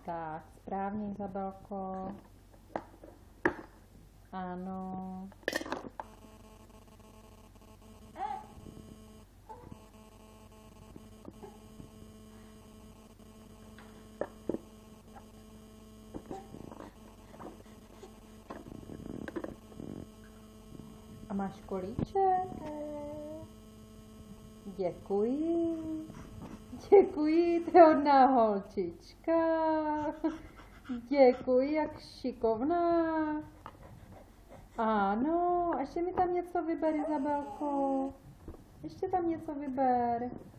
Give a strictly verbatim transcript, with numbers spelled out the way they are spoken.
Tak, správně, Izabelko. Ano. A máš kolíček? Děkuji. Děkuji, to je hodná holčička. Děkuji, jak šikovná. Ano, ještě mi tam něco vyber, Izabelko. Ještě tam něco vyber.